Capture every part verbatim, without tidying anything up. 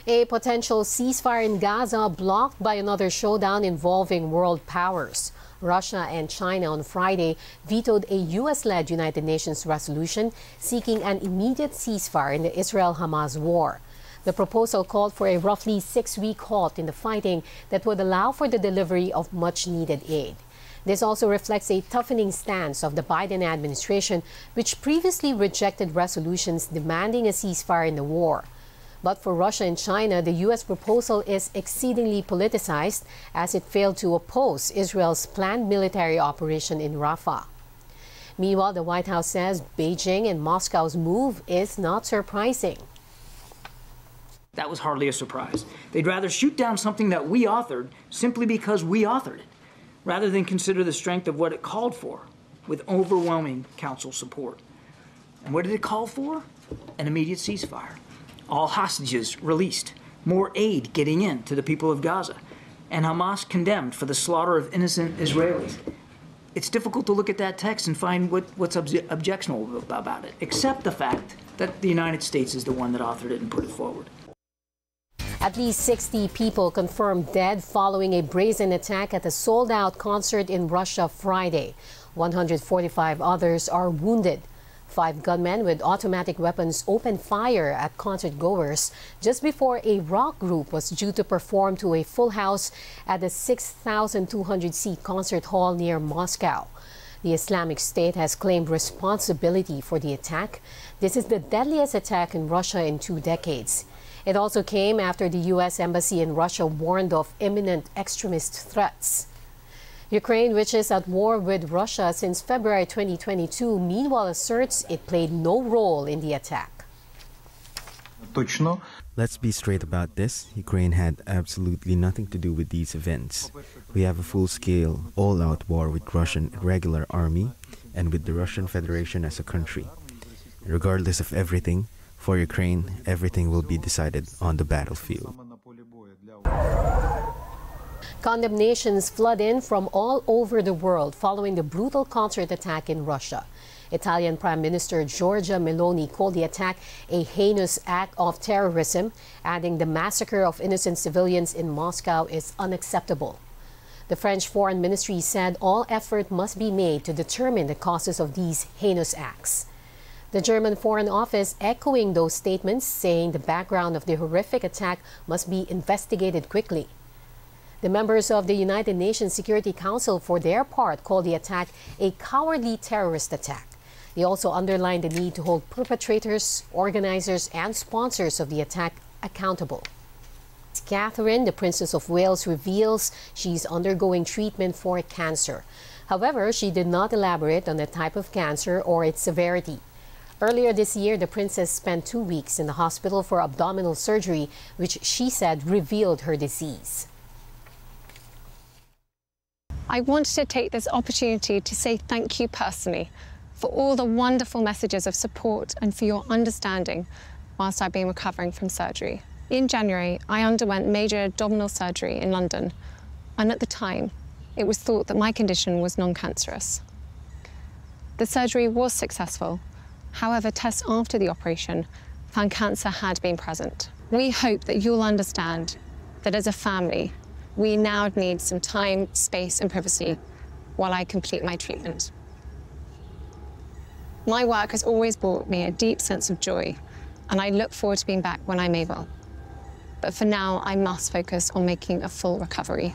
A potential ceasefire in Gaza blocked by another showdown involving world powers. Russia and China on Friday vetoed a U S-led United Nations resolution seeking an immediate ceasefire in the Israel-Hamas war. The proposal called for a roughly six-week halt in the fighting that would allow for the delivery of much-needed aid. This also reflects a toughening stance of the Biden administration, which previously rejected resolutions demanding a ceasefire in the war. But for Russia and China, the U S proposal is exceedingly politicized as it failed to oppose Israel's planned military operation in Rafah. Meanwhile, the White House says Beijing and Moscow's move is not surprising. That was hardly a surprise. They'd rather shoot down something that we authored simply because we authored it, rather than consider the strength of what it called for with overwhelming Council support. And what did it call for? An immediate ceasefire. All hostages released, more aid getting in to the people of Gaza, and Hamas condemned for the slaughter of innocent Israelis. It's difficult to look at that text and find what, what's obje objectionable about it, except the fact that the United States is the one that authored it and put it forward. At least sixty people confirmed dead following a brazen attack at a sold-out concert in Russia Friday. one hundred forty-five others are wounded. Five gunmen with automatic weapons opened fire at concert-goers just before a rock group was due to perform to a full house at the six thousand two hundred seat concert hall near Moscow. The Islamic State has claimed responsibility for the attack. This is the deadliest attack in Russia in two decades. It also came after the U S Embassy in Russia warned of imminent extremist threats. Ukraine, which is at war with Russia since February twenty twenty-two, meanwhile asserts it played no role in the attack. Let's be straight about this. Ukraine had absolutely nothing to do with these events. We have a full-scale, all-out war with Russian regular army and with the Russian Federation as a country. Regardless of everything, for Ukraine, everything will be decided on the battlefield. Condemnations flood in from all over the world following the brutal concert attack in Russia. Italian Prime Minister Giorgia Meloni called the attack a heinous act of terrorism, adding the massacre of innocent civilians in Moscow is unacceptable. The French Foreign Ministry said all effort must be made to determine the causes of these heinous acts. The German Foreign Office echoing those statements, saying the background of the horrific attack must be investigated quickly. The members of the United Nations Security Council, for their part, called the attack a cowardly terrorist attack. They also underlined the need to hold perpetrators, organizers, and sponsors of the attack accountable. Catherine, the Princess of Wales, reveals she's undergoing treatment for cancer. However, she did not elaborate on the type of cancer or its severity. Earlier this year, the princess spent two weeks in the hospital for abdominal surgery, which she said revealed her disease. I wanted to take this opportunity to say thank you personally for all the wonderful messages of support and for your understanding whilst I've been recovering from surgery. In January, I underwent major abdominal surgery in London, and at the time, it was thought that my condition was non-cancerous. The surgery was successful. However, tests after the operation found cancer had been present. We hope that you'll understand that as a family, we now need some time, space, and privacy while I complete my treatment. My work has always brought me a deep sense of joy, and I look forward to being back when I'm able. But for now, I must focus on making a full recovery.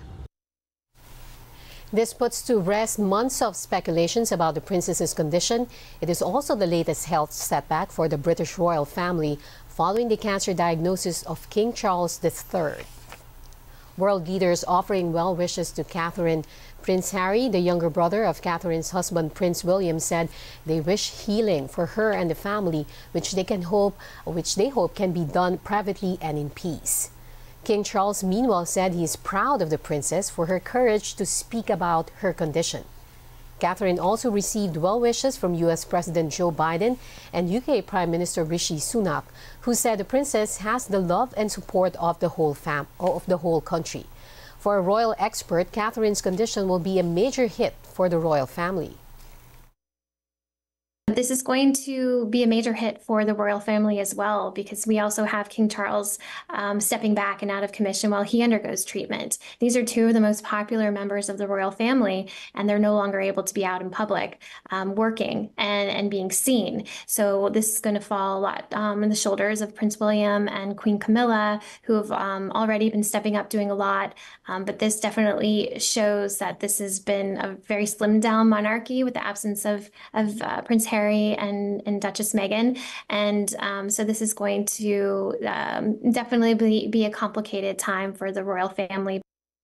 This puts to rest months of speculations about the princess's condition. It is also the latest health setback for the British royal family following the cancer diagnosis of King Charles the third. World leaders offering well wishes to Catherine. Prince Harry, the younger brother of Catherine's husband, Prince William, said they wish healing for her and the family, which they can hope, which they hope can be done privately and in peace. King Charles, meanwhile, said he is proud of the princess for her courage to speak about her condition. Catherine also received well wishes from U S President Joe Biden and U K Prime Minister Rishi Sunak, who said the princess has the love and support of the whole fam of the whole country. For a royal expert, Catherine's condition will be a major hit for the royal family. this is going to be a major hit for the royal family as well, because we also have King Charles um, stepping back and out of commission while he undergoes treatment. These are two of the most popular members of the royal family, and they're no longer able to be out in public um, working and, and being seen. So this is going to fall a lot um, on the shoulders of Prince William and Queen Camilla, who have um, already been stepping up, doing a lot. Um, but this definitely shows that this has been a very slimmed down monarchy with the absence of, of uh, Prince Harry and, and Duchess Meghan. And um, so this is going to um, definitely be, be a complicated time for the royal family.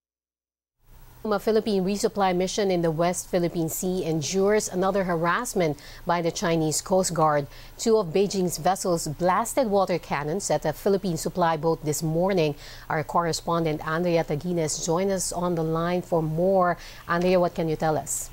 A Philippine resupply mission in the West Philippine Sea endures another harassment by the Chinese Coast Guard. Two of Beijing's vessels blasted water cannons at a Philippine supply boat this morning. Our correspondent Andrea Taguines joined us on the line for more. Andrea, what can you tell us?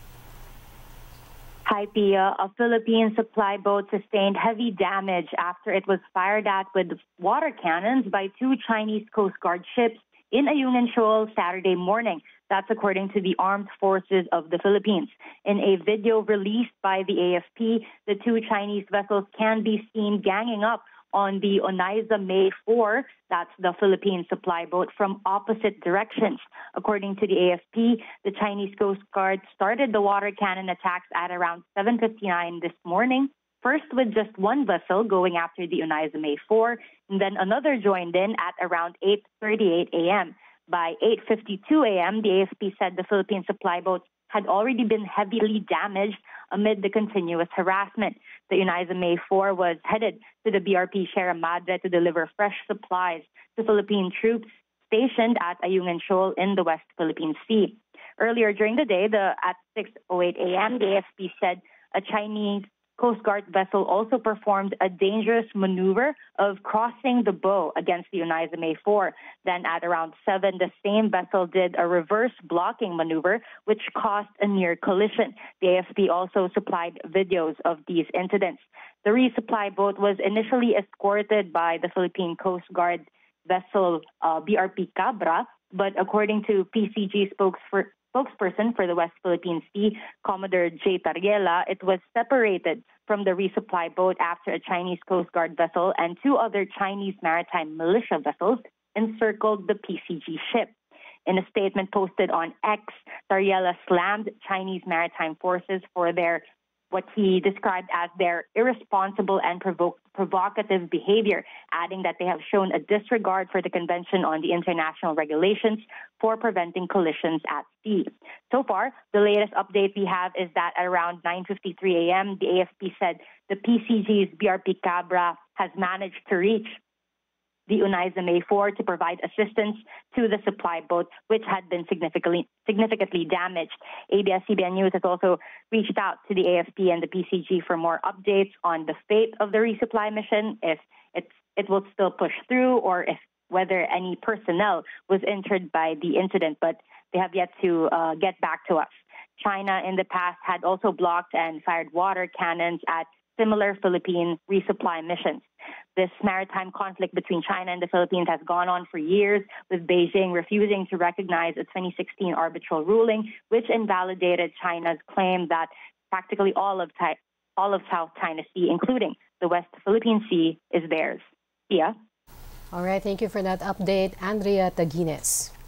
Hi, Pia. A Philippine supply boat sustained heavy damage after it was fired at with water cannons by two Chinese Coast Guard ships in Ayungin Shoal Saturday morning. That's according to the Armed Forces of the Philippines. In a video released by the A F P, the two Chinese vessels can be seen ganging up on the Onaiza May four, that's the Philippine supply boat, from opposite directions. According to the A F P, the Chinese Coast Guard started the water cannon attacks at around seven fifty-nine this morning, first with just one vessel going after the Onaiza May four, and then another joined in at around eight thirty-eight a m By eight fifty-two a m, the A F P said the Philippine supply boats had already been heavily damaged amid the continuous harassment. The Onaiza May four was headed to the B R P Sierra Madre to deliver fresh supplies to Philippine troops stationed at Ayungin Shoal in the West Philippine Sea. Earlier during the day, the, at six oh eight a m, the A F P said a Chinese Coast Guard vessel also performed a dangerous maneuver of crossing the bow against the Onaiza May four. Then at around seven, the same vessel did a reverse blocking maneuver, which caused a near collision. The A F P also supplied videos of these incidents. The resupply boat was initially escorted by the Philippine Coast Guard vessel uh, B R P Cabra, but according to P C G spokesperson, spokesperson for the West Philippine Sea, Commodore J. Tariela, it was separated from the resupply boat after a Chinese Coast Guard vessel and two other Chinese maritime militia vessels encircled the P C G ship. In a statement posted on X, Tariela slammed Chinese maritime forces for their what he described as their irresponsible and provo- provocative behavior, adding that they have shown a disregard for the Convention on the International Regulations for preventing collisions at sea. So far, the latest update we have is that at around nine fifty-three a m, the A F P said the P C G's B R P Cabra has managed to reach the Onaiza May four to provide assistance to the supply boat, which had been significantly significantly damaged. A B S C B N News has also reached out to the A F P and the P C G for more updates on the fate of the resupply mission, if it's, it will still push through, or if whether any personnel was injured by the incident, but they have yet to uh, get back to us. China in the past had also blocked and fired water cannons at similar Philippine resupply missions. This maritime conflict between China and the Philippines has gone on for years, with Beijing refusing to recognize a twenty sixteen arbitral ruling, which invalidated China's claim that practically all of, all of South China Sea, including the West Philippine Sea, is theirs. Yeah. All right, thank you for that update, Andrea Taguines.